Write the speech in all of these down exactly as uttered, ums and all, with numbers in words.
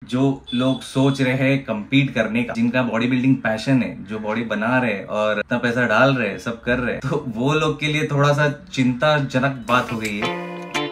जो लोग सोच रहे हैं कम्पीट करने का, जिनका बॉडी बिल्डिंग पैशन है, जो बॉडी बना रहे और इतना पैसा डाल रहे, सब कर रहे, तो वो लोग के लिए थोड़ा सा चिंताजनक बात हो गई है।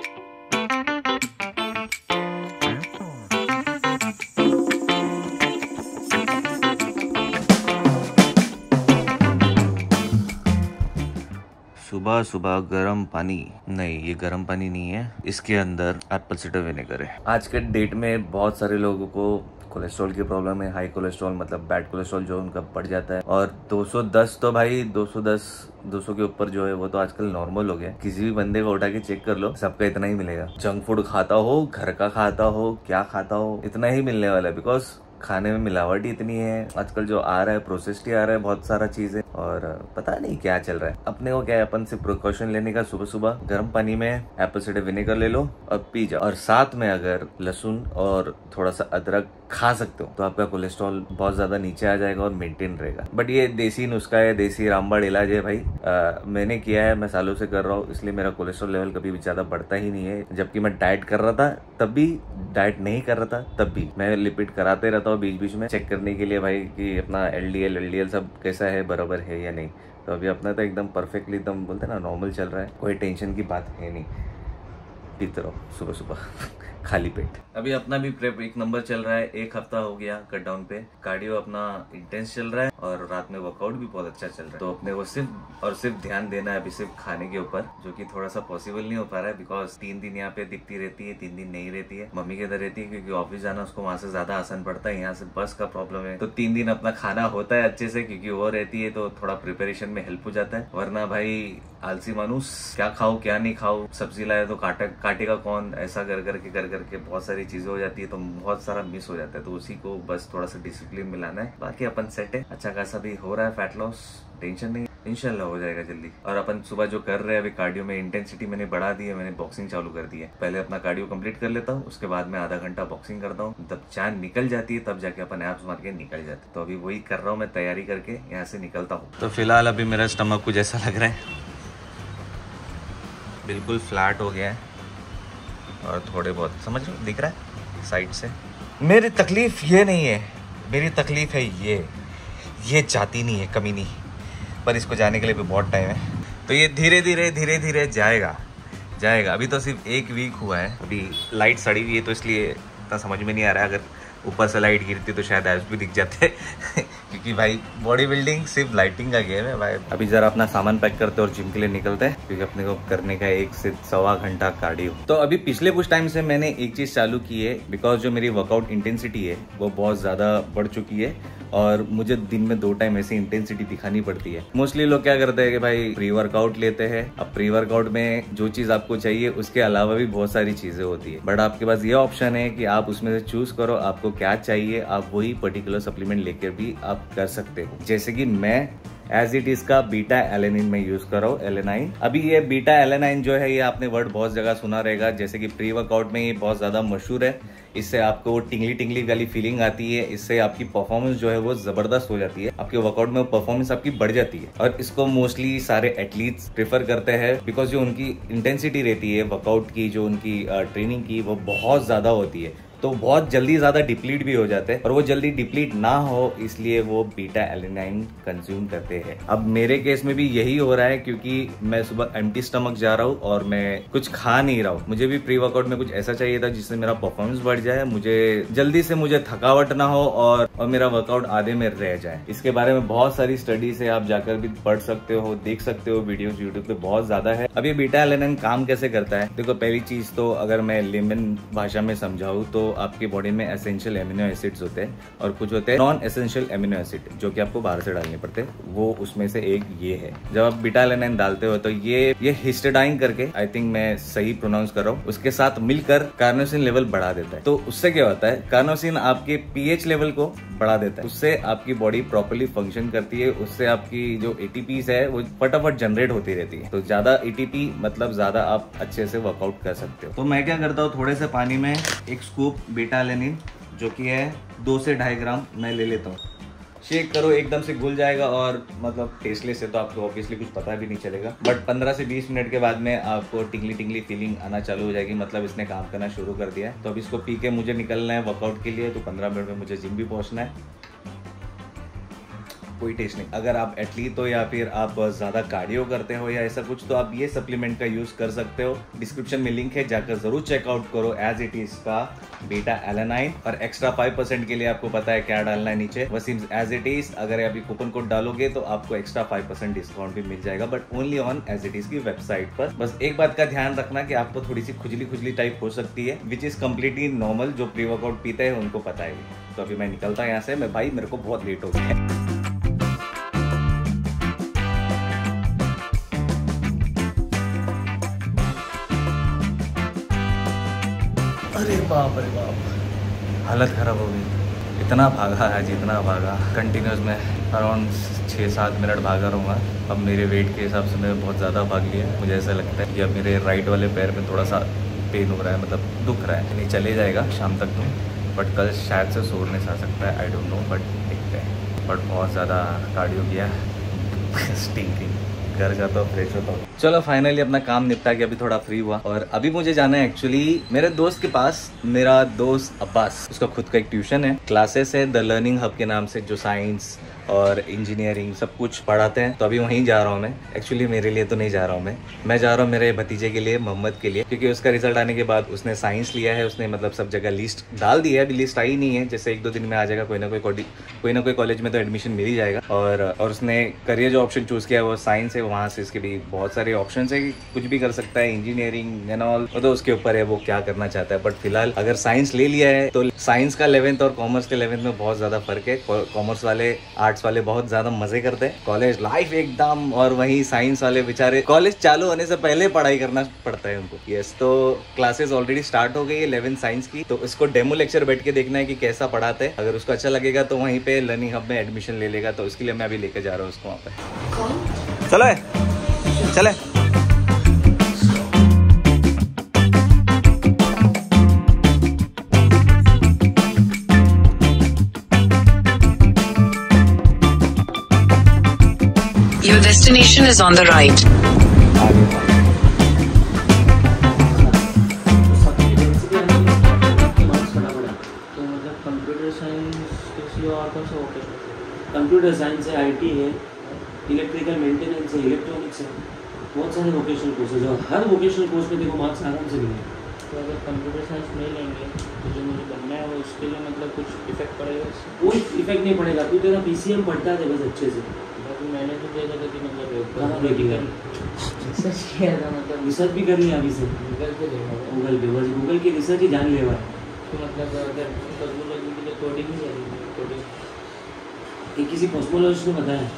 सुबह सुबह गर्म पानी, नहीं ये गर्म पानी नहीं है, इसके अंदर एप्पल साइडर विनेगर है। आज के डेट में बहुत सारे लोगों को कोलेस्ट्रॉल की प्रॉब्लम है। हाई कोलेस्ट्रॉल मतलब बैड कोलेस्ट्रॉल जो उनका बढ़ जाता है, और दो सौ दस तो भाई दो सौ दस दो सौ के ऊपर जो है वो तो आजकल नॉर्मल हो गया। किसी भी बंदे को उठा के चेक कर लो, सबका इतना ही मिलेगा। जंक फूड खाता हो, घर का खाता हो, क्या खाता हो, इतना ही मिलने वाला है। बिकॉज खाने में मिलावट ही इतनी है आजकल, जो आ रहा है प्रोसेस्ड ही आ रहा है बहुत सारा चीजें, और पता नहीं क्या चल रहा है। अपने को क्या है, अपन से प्रिकॉशन लेने का, सुबह सुबह गर्म पानी में एप्पल साइडर विनेगर ले लो और पी जाओ। और साथ में अगर लहसुन और थोड़ा सा अदरक खा सकते हो तो आपका कोलेस्ट्रॉल बहुत ज्यादा नीचे आ जाएगा और मेंटेन रहेगा। बट ये देसी नुस्खा है, देसी रामबाड़ इलाज है भाई। आ, मैंने किया है, मैं सालों से कर रहा हूँ, इसलिए मेरा कोलेस्ट्रॉल लेवल कभी भी ज्यादा बढ़ता ही नहीं है। जबकि मैं डाइट कर रहा था तब भी, डाइट नहीं कर रहा था तब भी मैं लिपिड कराते रहता हूँ बीच बीच में, चेक करने के लिए भाई कि अपना L D L L D L सब कैसा है, बराबर है या नहीं। तो अभी अपना तो एकदम परफेक्टली, एकदम बोलते हैं ना, नॉर्मल चल रहा है, कोई टेंशन की बात है नहीं। पीते रहो सुबह सुबह खाली पेट। अभी अपना भी प्रेप एक नंबर चल रहा है। एक हफ्ता हो गया कट डाउन पे, कार्डियो अपना इंटेंस चल रहा है और रात में वर्कआउट भी बहुत अच्छा चल रहा है। तो अपने को सिर्फ और सिर्फ ध्यान देना है अभी सिर्फ खाने के ऊपर, जो कि थोड़ा सा पॉसिबल नहीं हो पा रहा है। बिकॉज तीन दिन यहाँ पे दिखती रहती है, तीन दिन नहीं रहती है। मम्मी के इधर रहती है क्योंकि ऑफिस जाना उसको वहां से ज्यादा आसान पड़ता है, यहाँ से बस का प्रॉब्लम है। तो तीन दिन अपना खाना होता है अच्छे से, क्योंकि वो रहती है तो थोड़ा प्रिपरेशन में हेल्प हो जाता है। वरना भाई आलसी मानुस, क्या खाओ क्या नहीं खाओ, सब्जी लाए तो काटा काटेगा कौन, ऐसा कर करके कर करके बहुत सारी चीजें हो जाती है, तो बहुत सारा मिस हो जाता है। तो उसी को बस थोड़ा सा डिसिप्लिन मिलाना है। बाकी अपन सेट है, अच्छा खासा भी हो रहा है फैट लॉस, टेंशन नहीं, इंशाल्लाह हो जाएगा जल्दी। और अपन सुबह जो कर रहे हैं अभी कार्डियो में इंटेंसिटी मैंने बढ़ा दी है, मैंने बॉक्सिंग चालू कर दी है। पहले अपना कार्डियो कंप्लीट कर लेता हूँ, उसके बाद में आधा घंटा बॉक्सिंग करता हूँ। जब चांद निकल जाती है तब जाके अपन एब्स मार के निकल जाते। तो अभी वही कर रहा हूँ मैं, तैयारी करके यहाँ से निकलता हूँ। तो फिलहाल अभी मेरा स्टमक कुछ ऐसा लग रहा है, बिल्कुल फ्लैट हो गया है, और थोड़े बहुत समझ लो दिख रहा है साइड से। मेरी तकलीफ ये नहीं है, मेरी तकलीफ है ये ये जाती नहीं है, कमी नहीं, पर इसको जाने के लिए भी बहुत टाइम है। तो ये धीरे धीरे धीरे धीरे जाएगा जाएगा। अभी तो सिर्फ एक वीक हुआ है, अभी लाइट सड़ी हुई है तो इसलिए इतना समझ में नहीं आ रहा है। अगर ऊपर से लाइट गिरती तो शायद एब्स भी दिख जाते क्योंकि भाई बॉडी बिल्डिंग सिर्फ लाइटिंग का गेम है भाई। अभी जरा अपना सामान पैक करते और जिम के लिए निकलते हैं, क्योंकि अपने को करने का एक से सवा घंटा कार्डियो। तो अभी पिछले कुछ टाइम से मैंने एक चीज चालू की है, बिकॉज जो मेरी वर्कआउट इंटेंसिटी है वो बहुत ज्यादा बढ़ चुकी है, और मुझे दिन में दो टाइम ऐसी इंटेंसिटी दिखानी पड़ती है। मोस्टली लोग क्या करते हैं कि भाई प्री वर्कआउट लेते हैं। अब प्री वर्कआउट में जो चीज आपको चाहिए उसके अलावा भी बहुत सारी चीजें होती है, बट आपके पास ये ऑप्शन है कि आप उसमें से चूज करो आपको क्या चाहिए, आप वही पर्टिकुलर सप्लीमेंट लेकर भी आप कर सकते हो। जैसे कि मैं एज इट इज का बीटा एलेनिन में यूज कर रहा हूँ, एलेनाइन। अभी ये बीटा एलेनाइन जो है, ये आपने वर्ड बहुत जगह सुना रहेगा, जैसे कि प्री वर्कआउट में ये बहुत ज्यादा मशहूर है। इससे आपको वो टिंगली टिंगली वाली फीलिंग आती है, इससे आपकी परफॉर्मेंस जो है वो जबरदस्त हो जाती है, आपके वर्कआउट में परफॉर्मेंस आपकी बढ़ जाती है। और इसको मोस्टली सारे एथलीट्स प्रेफर करते हैं, बिकॉज जो उनकी इंटेंसिटी रहती है वर्कआउट की, जो उनकी ट्रेनिंग की, वो बहुत ज्यादा होती है, तो बहुत जल्दी ज्यादा डिप्लीट भी हो जाते हैं, और वो जल्दी डिप्लीट ना हो इसलिए वो बीटा एलेनाइन कंज्यूम करते हैं। अब मेरे केस में भी यही हो रहा है, क्योंकि मैं सुबह एम्प्टी स्टमक जा रहा हूँ और मैं कुछ खा नहीं रहा हूँ। मुझे भी प्री वर्कआउट में कुछ ऐसा चाहिए था जिससे मेरा परफॉर्मेंस बढ़ जाए, मुझे जल्दी से मुझे थकावट ना हो और, और मेरा वर्कआउट आधे में रह जाए। इसके बारे में बहुत सारी स्टडीज है, आप जाकर भी पढ़ सकते हो, देख सकते हो, वीडियोस यूट्यूब पे बहुत ज्यादा है। अब ये बीटा एलेनाइन काम कैसे करता है, देखो पहली चीज तो अगर मैं लेमन भाषा में समझाऊं तो आपकी बॉडी में एसेंशियल एमिनो एसिड्स होते हैं और कुछ होते हैं नॉन एसेंशियल एमिनो एसिड, जो कि आपको बाहर से डालने पड़ते हैं। वो उसमें से एक ये है। जब आप बीटा एलेनाइन डालते हो तो ये ये हिस्टिडाइन करके, आई थिंक मैं सही प्रोनाउंस कर रहा हूँ, उसके साथ मिलकर कार्नोसिन लेवल बढ़ा देता है। तो उससे क्या होता है, कार्नोसिन आपके पीएच लेवल को बढ़ा देता है, उससे आपकी बॉडी प्रॉपर्ली फंक्शन करती है, उससे आपकी जो एटीपीज है वो फटाफट जनरेट होती रहती है। तो ज्यादा एटीपी मतलब ज्यादा आप अच्छे से वर्कआउट कर सकते हो। तो मैं क्या करता हूँ, थोड़े से पानी में एक स्कूप बीटा एलेनिन, जो कि है दो से ढाई ग्राम, मैं ले लेता हूँ। शेक करो एकदम से घुल जाएगा और मतलब टेस्टलेस है तो आपको ऑब्वियसली कुछ पता भी नहीं चलेगा, बट पंद्रह से बीस मिनट के बाद में आपको टिंगली टिंगली फीलिंग आना चालू हो जाएगी, मतलब इसने काम करना शुरू कर दिया है। तो अब इसको पी के मुझे निकलना है वर्कआउट के लिए, तो पंद्रह मिनट में मुझे जिम भी पहुंचना है। कोई टेस्ट नहीं। अगर आप एथलीट हो या फिर आप ज़्यादा कार्डियो करते हो या ऐसा कुछ, तो आप ये सप्लीमेंट का यूज़ कर सकते हो। डिस्क्रिप्शन में लिंक है, जाकर ज़रूर चेकआउट करो। एज इट इज़ का बीटा एलेनाइन और एक्स्ट्रा फाइव परसेंट के लिए आपको पता है क्या डालना है नीचे, वसीम एज इट इज़। अगर आप ये कूपन कोड डालोगे तो आपको एक्स्ट्रा फाइव परसेंट डिस्काउंट भी मिल जाएगा, but only on as it is की वेबसाइट पर। बस एक बात का ध्यान रखना कि आपको थोड़ी सी खुजली खुजली टाइप हो सकती है, विच इज़ कम्प्लीटली नॉर्मल। जो प्री वर्कआउट पीते हैं उनको पता है। तो अभी मैं निकलता हूँ यहाँ से, मैं भाई मेरे को बहुत लेट हो गया है। अरे बाप रे बाप, हालत ख़राब हो गई। इतना भागा है जितना भागा, कंटिन्यूस में अराउंड छः सात मिनट भागा रहूँगा। अब मेरे वेट के हिसाब से मैं बहुत ज़्यादा भाग लिया। मुझे ऐसा लगता है कि अब मेरे राइट वाले पैर में थोड़ा सा पेन हो रहा है, मतलब दुख रहा है। नहीं चले जाएगा शाम तक तो, बट कल शायद से सोरनेस आ सकता है, आई डोंट नो, बट देखते हैं। बट बहुत ज़्यादा कार्डियो किया, स्टिंकिंग। घर जाता हूँ, फ्रेश होता हूँ। चलो फाइनली अपना काम निपटा के अभी थोड़ा फ्री हुआ और अभी मुझे जाना है एक्चुअली मेरे दोस्त के पास। मेरा दोस्त अब्बास, उसका खुद का एक ट्यूशन है, क्लासेस है द लर्निंग हब के नाम से, जो साइंस और इंजीनियरिंग सब कुछ पढ़ाते हैं। तो अभी वहीं जा रहा हूँ मैं। एक्चुअली मेरे लिए तो नहीं जा रहा हूँ मैं मैं जा रहा हूँ मेरे भतीजे के लिए, मोहम्मद के लिए, क्योंकि उसका रिजल्ट आने के बाद उसने साइंस लिया है। उसने मतलब सब जगह लिस्ट डाल दी है, अभी लिस्ट आई नहीं है, जैसे एक दो दिन में आ जाएगा। कोई ना कोई कोई ना कोई कॉलेज में तो एडमिशन मिल ही जाएगा। और और उसने करियर जो ऑप्शन चूज़ किया है वो साइंस है। वहाँ से इसके भी बहुत सारे ऑप्शन है कि कुछ भी कर सकता है, इंजीनियरिंग एंड ऑल, तो उसके ऊपर है वो क्या करना चाहता है। बट फिलहाल अगर साइंस ले लिया है तो साइंस का इलेवेंथ और कॉमर्स के इलेवेंथ में बहुत ज़्यादा फर्क है। कॉमर्स वाले, आर्ट्स वाले बहुत ज़्यादा मजे करते हैं, कॉलेज लाइफ एकदम, और वहीं साइंस वाले बेचारे कॉलेज चालू होने से पहले पढ़ाई करना पड़ता है उनको। यस, तो क्लासेस ऑलरेडी स्टार्ट हो गई है इलेवेंथ साइंस की, तो इसको डेमो लेक्चर बैठ के देखना है कि कैसा पढ़ाते हैं। अगर उसको अच्छा लगेगा तो वहीं पे लर्निंग हब में एडमिशन ले लेगा, तो उसके लिए मैं अभी लेके जा रहा हूँ उसको वहाँ पे। चलो चले। Your destination is on the right. Computer science है, आईटी है, इलेक्ट्रिकल मेंटेनेंस है, इलेक्ट्रॉनिक्स है, बहुत सारे वोकेशनल कोर्सेज और हर वोकेशनल कोर्स में देखो मार्क्स आराम से मिलेंगे। तो अगर कंप्यूटर साइंस नहीं लेंगे तो जो मुझे बनना है वो उसके लिए मतलब कुछ इफेक्ट पड़ेगा इससे? कोई इफेक्ट नहीं पड़ेगा। तू तेरा पीसीएम पढ़ता है बस अच्छे से। बाकी मैंने तो देखा था कि मतलब कहाँ ब्रेकिंग है, रिसर्च किया था, मतलब रिसर्च भी कर लिया अभी से गूगल पे देखा था। गूगल पे, बस गूगल की रिसर्च ही जान लेवा है। तो मतलब अगर कॉस्मोलॉजी के लिए कोडिंग ही चाहिए, कोडिंग एक किसी कॉस्मोलॉजिस्ट ने बताया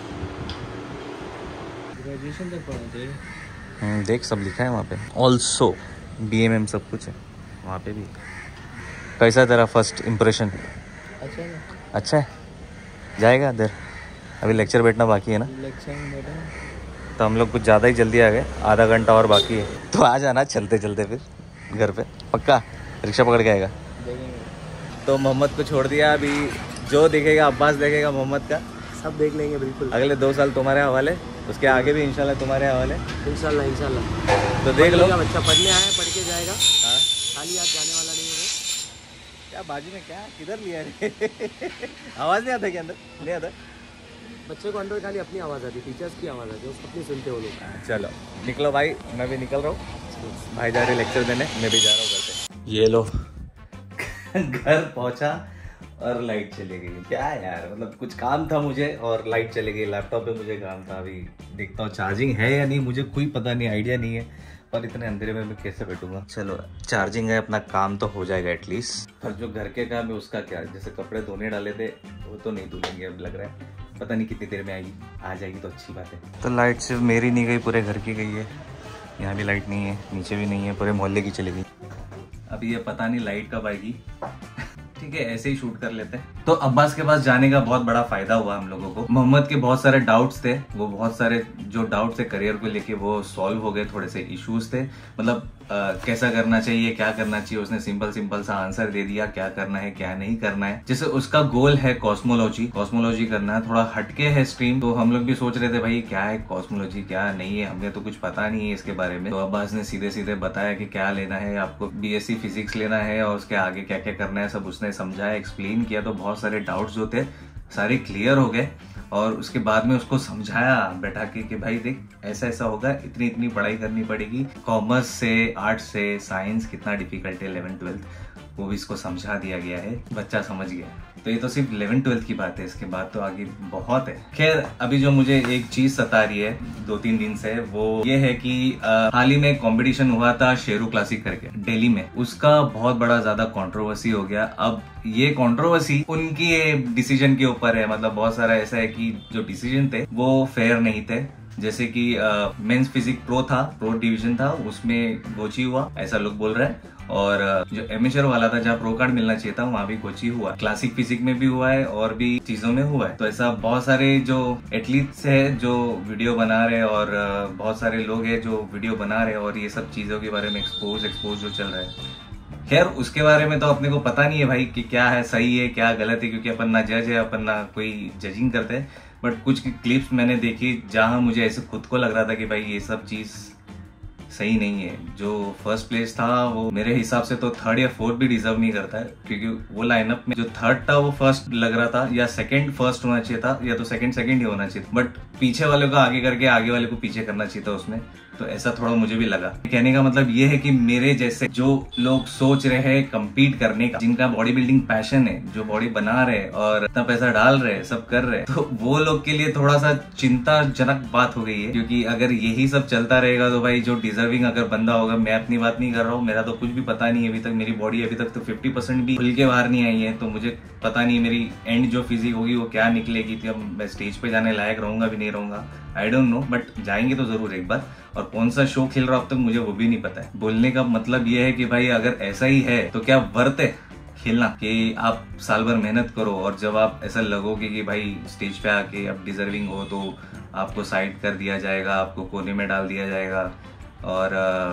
ग्रेजुएशन तक पढ़ा चाहिए। देख सब लिखा है वहाँ पे, ऑल्सो बी एम एम सब कुछ है वहाँ पे भी। कैसा तेरा फर्स्ट इम्प्रेशन? अच्छा है, अच्छा है, जाएगा इधर। अभी लेक्चर बैठना बाकी है ना? लेक्चर में बैठा तो हम लोग कुछ ज़्यादा ही जल्दी आ गए, आधा घंटा और बाकी है। तो आ जाना चलते चलते फिर घर पे, पक्का रिक्शा पकड़ के आएगा। देखेंगे। तो मोहम्मद को छोड़ दिया, अभी जो देखेगा अब्बास देखेगा मोहम्मद का, सब देख लेंगे बिल्कुल। अगले दो साल तुम्हारे हवाले, उसके आगे भी इंशाल्लाह तुम्हारे हवाले। इंशाल्लाह इंशाल्लाह। तो देख लो, बच्चा पढ़ने आया, पढ़ के जाएगा, हाँ खाली हाथ जाने वाला नहीं है वो। क्या बाजू में क्या किधर लिया रे? आवाज़ नहीं आता क्या अंदर? नहीं आता। बच्चे को अंदर खाली अपनी आवाज़ आती, टीचर्स की आवाज़ आती है, उसको अपनी सुनते वो लोग। चलो निकलो भाई, मैं भी निकल रहा हूँ। भाई जा रहे लेक्चर देने, मैं भी जा रहा हूँ घर से। ये लो घर पहुँचा और लाइट चली गई। क्या यार, मतलब कुछ काम था मुझे और लाइट चली गई। लैपटॉप पे मुझे काम था, अभी देखता हूँ चार्जिंग है या नहीं, मुझे कोई पता नहीं, आइडिया नहीं है। पर इतने अंधेरे में मैं कैसे बैठूंगा। चलो चार्जिंग है, अपना काम तो हो जाएगा एटलीस्ट। पर जो घर के काम है उसका क्या, जैसे कपड़े धोने डाले थे वो तो नहीं धुलेंगे अब लग रहा है। पता नहीं कितनी देर में आएगी, आ जाएगी तो अच्छी बात है। तो लाइट सिर्फ मेरी नहीं गई, पूरे घर की गई है। यहाँ भी लाइट नहीं है, नीचे भी नहीं है, पूरे मोहल्ले की चली गई। अभी ये पता नहीं लाइट कब आएगी। ठीक है, ऐसे ही शूट कर लेते हैं। तो अब्बास के पास जाने का बहुत बड़ा फायदा हुआ हम लोगों को। मोहम्मद के बहुत सारे डाउट्स थे, वो बहुत सारे जो डाउट्स थे करियर को लेके वो सॉल्व हो गए। थोड़े से इश्यूज थे, मतलब कैसा करना चाहिए, क्या करना चाहिए, उसने सिंपल सिंपल सा आंसर दे दिया, क्या करना है क्या नहीं करना है। जैसे उसका गोल है कॉस्मोलॉजी, कॉस्मोलॉजी करना है, थोड़ा हटके है स्ट्रीम, तो हम लोग भी सोच रहे थे भाई क्या है कॉस्मोलॉजी क्या नहीं है, हमें तो कुछ पता नहीं है इसके बारे में। तो अब्बास ने सीधे सीधे बताया कि क्या लेना है, आपको बीएससी फिजिक्स लेना है और उसके आगे क्या क्या करना है, सब उसने समझाया, एक्सप्लेन किया। तो बहुत सारे डाउट्स जो थे सारे क्लियर हो गए। और उसके बाद में उसको समझाया बैठा के कि भाई देख ऐसा ऐसा होगा, इतनी इतनी पढ़ाई करनी पड़ेगी, कॉमर्स से, आर्ट्स से, साइंस कितना डिफिकल्ट है इलेवन ट्वेल्थ, वो भी इसको समझा दिया गया है, बच्चा समझ गया। तो ये तो सिर्फ इलेवन ट्वेल्थ की बात है, इसके बाद तो आगे बहुत है। खैर अभी जो मुझे एक चीज सता रही है दो तीन दिन से, वो ये है कि हाल ही में कंपटीशन हुआ था शेरू क्लासिक करके दिल्ली में, उसका बहुत बड़ा ज्यादा कंट्रोवर्सी हो गया। अब ये कंट्रोवर्सी उनकी डिसीजन के ऊपर है, मतलब बहुत सारा ऐसा है कि जो डिसीजन थे वो फेयर नहीं थे। जैसे कि मेंस फिजिक प्रो था, प्रो डिवीजन था, उसमें गोची हुआ ऐसा लोग बोल रहे हैं। और uh, जो एमेचर वाला था जहाँ प्रो कार्ड मिलना चाहिए था वहाँ भी गोची हुआ, क्लासिक फिजिक में भी हुआ है और भी चीजों में हुआ है। तो ऐसा बहुत सारे जो एथलीट्स है जो वीडियो बना रहे और uh, बहुत सारे लोग हैं जो वीडियो बना रहे और ये सब चीजों के बारे में एक्सपोज एक्सपोज जो चल रहा है। खैर उसके बारे में तो अपने को पता नहीं है भाई कि क्या है सही है क्या गलत है, क्योंकि अपन ना जज है, अपन ना कोई जजिंग करते हैं। बट कुछ क्लिप्स मैंने देखी जहां मुझे ऐसे खुद को लग रहा था कि भाई ये सब चीज सही नहीं है। जो फर्स्ट प्लेस था वो मेरे हिसाब से तो थर्ड या फोर्थ भी डिजर्व नहीं करता है, क्योंकि वो लाइनअप में जो थर्ड था वो फर्स्ट लग रहा था, या सेकंड फर्स्ट होना चाहिए था, या तो सेकंड सेकंड ही होना चाहिए था। बट पीछे वाले को आगे करके आगे वाले को पीछे करना चाहिए था उसमें, तो ऐसा थोड़ा मुझे भी लगा। कहने का मतलब ये है कि मेरे जैसे जो लोग सोच रहे हैं कम्पीट करने का, जिनका बॉडी बिल्डिंग पैशन है, जो बॉडी बना रहे और इतना पैसा डाल रहे, सब कर रहे, तो वो लोग के लिए थोड़ा सा चिंताजनक बात हो गई है। क्योंकि अगर यही सब चलता रहेगा तो भाई जो डिजर्विंग अगर बंदा होगा, मैं अपनी बात नहीं कर रहा हूँ, मेरा तो कुछ भी पता नहीं है अभी तक, मेरी बॉडी अभी तक तो फिफ्टी परसेंट भी खुल के बाहर नहीं आई है, तो मुझे पता नहीं मेरी एंड जो फिजिक होगी वो क्या निकलेगी, तो मैं स्टेज पे जाने लायक रहूंगा भी नहीं रहूंगा, आई डोंट नो। बट जाएंगे तो जरूर एक बार। और कौन सा शो खेल रहा हूं अब तक मुझे वो भी नहीं पता है। बोलने का मतलब ये है कि भाई अगर ऐसा ही है तो क्या वर्थ है खेलना, कि आप साल भर मेहनत करो और जब आप ऐसा लगोगे कि भाई स्टेज पे आके आप डिजर्विंग हो तो आपको साइड कर दिया जाएगा, आपको कोने में डाल दिया जाएगा और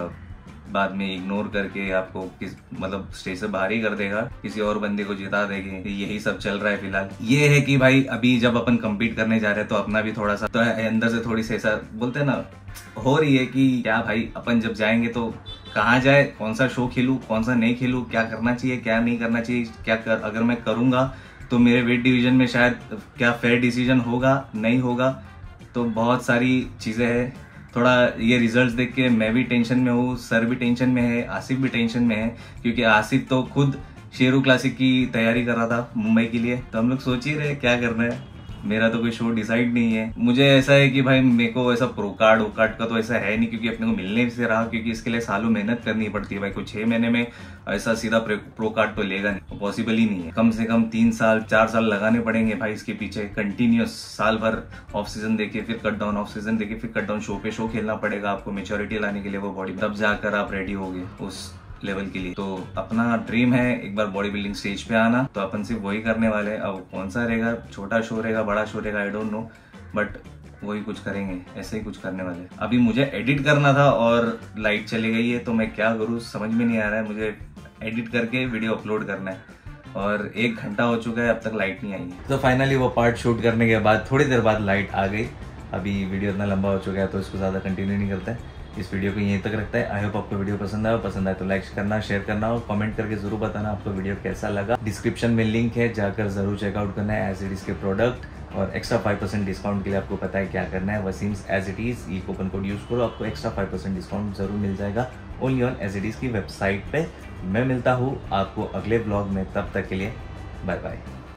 बाद में इग्नोर करके आपको किस मतलब स्टेज से बाहर ही कर देगा, किसी और बंदे को जिता देंगे, यही सब चल रहा है फिलहाल। ये है कि भाई अभी जब अपन कम्पीट करने जा रहे हैं तो अपना भी थोड़ा सा तो अंदर से थोड़ी सी ऐसा बोलते हैं ना हो रही है कि क्या भाई अपन जब जाएंगे तो कहाँ जाए, कौन सा शो खेलूं, कौन सा नहीं खेलूं, क्या करना चाहिए क्या नहीं करना चाहिए, क्या कर, अगर मैं करूंगा तो मेरे वेट डिवीजन में शायद क्या फेयर डिसीजन होगा नहीं होगा, तो बहुत सारी चीजें हैं। थोड़ा ये रिजल्ट्स देख के मैं भी टेंशन में हूँ, सर भी टेंशन में है, आसिफ भी टेंशन में है, क्योंकि आसिफ तो खुद शेरू क्लासिक की तैयारी कर रहा था मुंबई के लिए। तो हम लोग सोच ही रहे क्या करना है, मेरा तो कोई शो डिसाइड नहीं है। मुझे ऐसा है कि भाई मेरे को ऐसा प्रो कार्ड ओ कार्ड का तो ऐसा है नहीं, क्योंकि अपने को मिलने से रहा, क्योंकि इसके लिए सालों मेहनत करनी पड़ती है भाई। कोई छह महीने में ऐसा सीधा प्रो कार्ड तो लेगा नहीं, पॉसिबल ही नहीं है। कम से कम तीन साल चार साल लगाने पड़ेंगे भाई इसके पीछे, कंटिन्यूस साल भर ऑफ सीजन देके फिर कट डाउन, ऑफ सीजन देके फिर कट डाउन, शो पे शो खेलना पड़ेगा आपको मेच्योरिटी लाने के लिए वो बॉडी, तब जाकर आप रेडी होगे उस लेवल के लिए। तो अपना ड्रीम है एक बार बॉडी बिल्डिंग स्टेज पे आना, तो अपन सिर्फ वही करने वाले हैं। अब कौन सा रहेगा, छोटा शो रहेगा बड़ा शो रहेगा आई डोंट नो, बट वही कुछ करेंगे, ऐसे ही कुछ करने वाले। अभी मुझे एडिट करना था और लाइट चली गई है, तो मैं क्या करूँ समझ में नहीं आ रहा है। मुझे एडिट करके वीडियो अपलोड करना है और एक घंटा हो चुका है अब तक लाइट नहीं आई है। तो फाइनली वो पार्ट शूट करने के बाद थोड़ी देर बाद लाइट आ गई। अभी वीडियो इतना लंबा हो चुका है तो इसको ज़्यादा कंटिन्यू नहीं करता है, इस वीडियो को यहीं तक रखता है। आई होप आपको वीडियो पसंद आया, पसंद आए तो लाइक करना, शेयर करना और कमेंट करके जरूर बताना आपको वीडियो कैसा लगा। डिस्क्रिप्शन में लिंक है, जाकर जरूर चेकआउट करना है एज इट इज के प्रोडक्ट, और एक्स्ट्रा फाइव परसेंट डिस्काउंट के लिए आपको पता है क्या करना है, वसीम्स एज इट इज ये कूपन कोड यूज करो, आपको एक्स्ट्रा फाइव परसेंट डिस्काउंट जरूर मिल जाएगा only on as it is की वेबसाइट पे। मैं मिलता हूँ आपको अगले ब्लॉग में, तब तक के लिए बाय बाय।